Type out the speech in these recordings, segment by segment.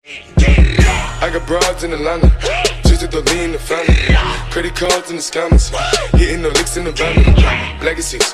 I got broads in Atlanta, just to lean in the family. Credit cards in the scammers, hitting the licks in the van. Legacies.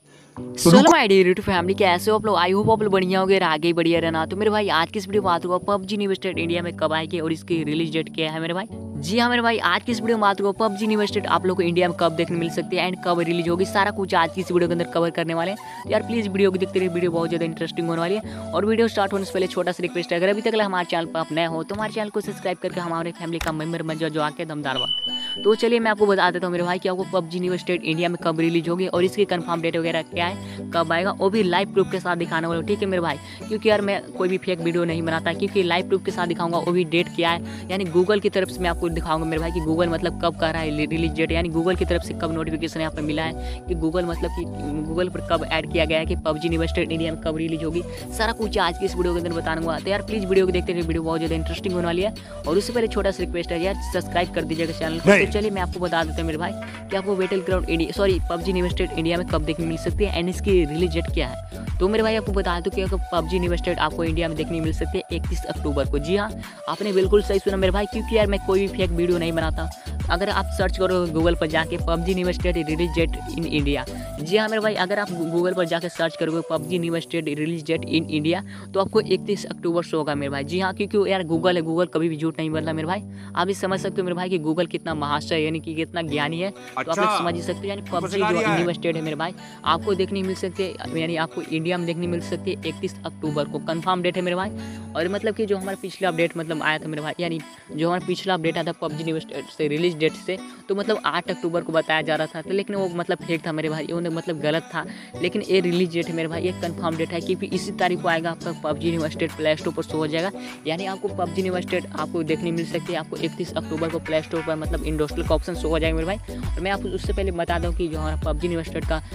सोलो my dear YouTube family, कैसे हो आप लोग? I hope आप लोग बढ़िया होंगे और आगे ही बढ़िया रहना। तो मेरे भाई आज की इस वीडियो में बात होगा पबजी न्यू स्टेट इंडिया में कब आएगी और इसकी रिलीज डेट क्या है मेरे भाई। जी हाँ मेरे भाई, आज की इस वीडियो में बात होगा पबजी न्यू स्टेट आप लोग को इंडिया में कब देखने मिल सकती है एंड कब रिलीज होगी, सारा कुछ आज की इस वीडियो के अंदर कवर करने वाले हैं। यार प्लीज वीडियो को देखते रहिए, वीडियो बहुत ज्यादा इंटरेस्टिंग होने वाली है। और वीडियो स्टार्ट होने से पहले छोटा सा रिक्वेस्ट है, अगर अभी तक हमारे चैनल पर आप नए हो तो हमारे चैनल को सब्सक्राइब करके हमारे फैमिली का मेंबर बन जाओ, जो आके दमदार बात। तो चलिए मैं आपको बता देता हूँ मेरे भाई कि आपको पबजी न्यू स्टेट इंडिया में कब रिलीज होगी और इसकी कंफर्म डेट वगैरह क्या है, कब आएगा, वो भी लाइव प्रूफ के साथ दिखाने वाला हूँ। ठीक है मेरे भाई, क्योंकि यार मैं कोई भी फेक वीडियो नहीं बनाता, क्योंकि लाइव प्रूफ के साथ दिखाऊंगा, वो भी डेट क्या है, यानी गूगल की तरफ से मैं आपको दिखाऊंगा मेरे भाई कि गूगल मतलब कब कर रहा है रिलीज डेट, यानी गूगल की तरफ से कब नोटिफिकेशन यहाँ पर मिला है कि गूगल मतलब कि गूगल पर कब ऐड किया गया है कि पबजी न्यू स्टेट इंडिया में कब रिलीज होगी, सारा कुछ आज की इस वीडियो के अंदर बताऊंगा। तो यार प्लीज वीडियो को देखते रहिए, वीडियो बहुत ज़्यादा इंटरेस्टिंग होने वाली है। और उससे पहले छोटा सा रिक्वेस्ट है यार, सब्सक्राइब कर दीजिएगा चैनल को। तो चलिए मैं आपको बता देता हूँ मेरे भाई कि आपको Battle Ground India PUBG New State India में कब देखने मिल सकती है एंड इसकी रिलीज डेट क्या है। तो मेरे भाई आपको बता दूं कि पबजी न्यू स्टेट आपको इंडिया में देखने मिल सकती है 31 अक्टूबर को। जी हाँ, आपने बिल्कुल सही सुना मेरे भाई, क्योंकि यार मैं कोई भी फेक वीडियो नहीं बनाता। अगर आप सर्च करो गूगल पर जाके PUBG New State release date in India, जी हाँ मेरे भाई, अगर आप गूगल पर जाके सर्च करोगे PUBG New State release date in India तो आपको 31 अक्टूबर से होगा मेरे भाई। जी हाँ, क्योंकि यार गूगल है, गूगल कभी भी झूठ नहीं बोलता मेरे भाई। आप भी समझ सकते हो मेरे भाई कि गूगल कितना महाशय यानी कि कितना ज्ञानी है। तो आप लोग समझ ही सकते हो, यानी पबजी जो न्यू स्टेट है मेरे भाई आपको देखने मिल सकती है, यानी आपको इंडिया में देखने मिल सकती है 31 अक्टूबर को। कंफर्म डेट है मेरे भाई। और मतलब कि जो हमारा पिछला अपडेट मतलब आया था मेरे भाई, यानी जो हमारा पिछला अपडेट आया था पबजी न्यू स्टेट से रिलीज डेट से, तो मतलब 8 अक्टूबर को बताया जा रहा था, तो लेकिन वो मतलब फेक था मेरे भाई, वो मतलब गलत था। लेकिन ये रिलीज डेट है मेरे भाई, ये कंफर्म डेट है, क्योंकि इसी तारीख को आएगा आपका PUBG New State Play Store पर शो हो जाएगा। यानी आपको पबजी न्यू स्टेट आपको देखने मिल सकती है, आपको 31 अक्टूबर को प्ले स्टोर पर मतलब इंडस्ट्रियल का ऑप्शन शो हो जाएगा मेरे भाई। और मैं आपको उससे पहले बता दूँ कि जो हमारा पबजी न्यू स्टेट का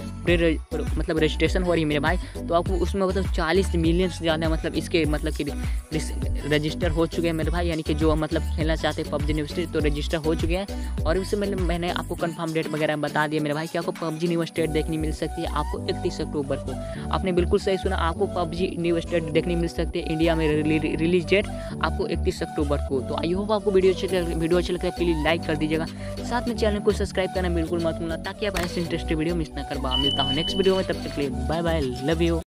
मतलब रजिस्ट्रेशन हो रही है मेरे भाई, तो आपको उसमें मतलब 40 मिलियन से ज़्यादा मतलब इसके मतलब कि रजिस्टर हो चुके हैं मेरे भाई, यानी कि जो मतलब खेलना चाहते हैं पबजी न्यू स्टेट तो रजिस्टर हो चुके हैं। और उससे मतलब मैंने आपको कंफर्म डेट वगैरह बता दिया मेरे भाई कि आपको पबजी न्यू स्टेट देखने मिल सकती है आपको 31 अक्टूबर को। आपने बिल्कुल सही सुना, आपको पबजी न्यू स्टेट देखने मिल सकती है इंडिया में रिलीज डेट आपको 31 अक्टूबर को। तो आई होप आपको वीडियो अच्छा लगता है, प्लीज लाइक कर दीजिएगा, साथ में चैनल को सब्सक्राइब करना बिल्कुल मत भूलना, ताकि आप ऐसे इंटरेस्टिंग वीडियो मिस ना कर पाओ। मिलता हूँ नेक्स्ट वीडियो में, तब तक के लिए बाय बाय, लव यू।